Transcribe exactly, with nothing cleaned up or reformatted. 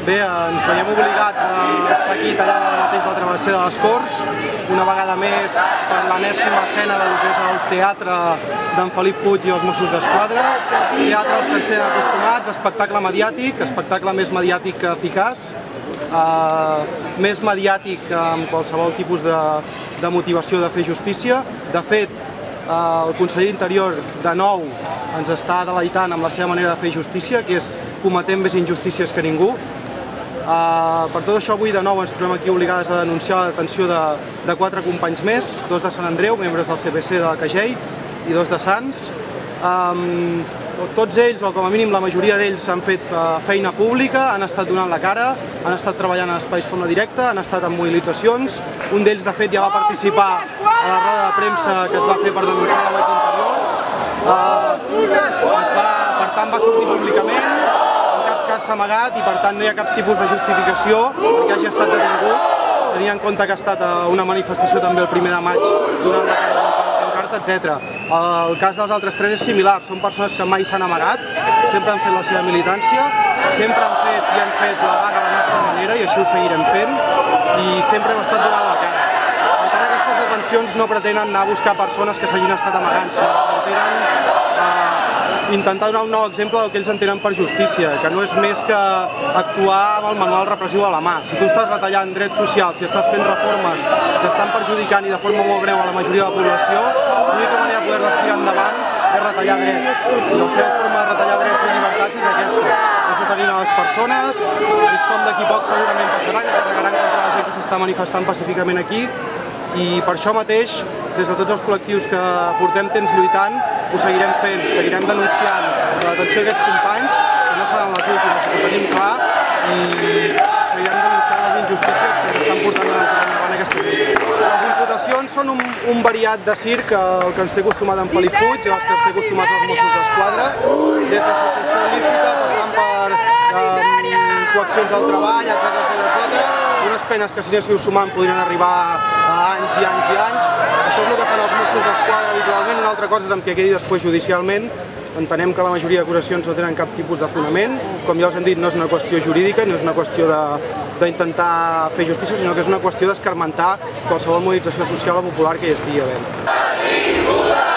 Bé, ens veiem obligats a estar aquí tallant ara mateix la travessera de les Corts, una vegada més per l'enèsima escena del que és el teatre d'en Felip Puig i els Mossos d'Esquadra. Teatre als que ens tenen acostumats, espectacle mediàtic, espectacle més mediàtic que eficaç, uh, més mediàtic que amb qualsevol tipus de, de motivació de fer justícia. De fet, uh, el conseller d'Interior de nou ens està deleitant amb la seva manera de fer justícia, que és cometent més injustícies que ningú. Uh, per tot això avui de nou ens trobem aquí obligades a denunciar la detenció de, de quatre companys més, dos de Sant Andreu, membres del C P C de Cagell, i dos de Sants. Um, tots ells, o com a mínim la majoria d'ells, han fet uh, feina pública, han estat donant la cara, han estat treballant en espais com la directa, han estat en mobilitzacions. Un d'ells, de fet, ja va participar a la roda de premsa que es va fer per denunciar la web d'Interior. Uh, es va, per tant, va sortir públicament, s'ha amagat i per tant no hi ha cap tipus de justificació perquè hagi estat detingut, tenint en compte que ha estat una manifestació també el primer de maig donant la cara de pancarta, etcètera. El cas dels altres tres és similar, són persones que mai s'han amagat, sempre han fet la seva militància, sempre han fet i han fet la vaga a la nostra manera i així ho seguirem fent i sempre hem estat donant la cara. Per tant, aquestes detencions no pretenen anar a buscar persones que s'hagin estat amagant, sinó que pretenen intentar donar un nou exemple del que ells entenen per justícia, que no és més que actuar amb el manual repressiu a la mà. Si tu estàs retallant drets socials, si estàs fent reformes que estan perjudicant i de forma molt greu a la majoria de la població, l'única manera de poder-les tirar endavant és retallar drets. I la seva forma de retallar drets i llibertats és aquesta, és detenint a les persones, és com d'aquí poc segurament passarà, que carregaran contra la gent que s'està manifestant pacíficament aquí, i per això mateix, des de tots els col·lectius que portem temps lluitant, ho seguirem fent, seguirem denunciant la detenció d'aquests companys, que no seran les últimes, ho tenim clar, i seguirem denunciant les injustícies que ens estan portant endavant aquesta lluita. Les imputacions són un, un variat de circ, el que ens té acostumat en Felip Puig, els que ens té acostumats els Mossos d'Esquadra, des d'associació il·lícita, passant per um, coaccions al treball, etcètera, etcètera, unes penes que si anéssiu sumant podrien arribar a anys i anys i anys. Això és el que fan els Mossos d'Esquadra habitualment, una altra cosa és amb què quedi després judicialment. Entenem que la majoria d'acusacions no tenen cap tipus de fonament. Com ja us hem dit, no és una qüestió jurídica, no és una qüestió d'intentar fer justícia, sinó que és una qüestió d'escarmentar qualsevol mobilització social o popular que hi estigui havent.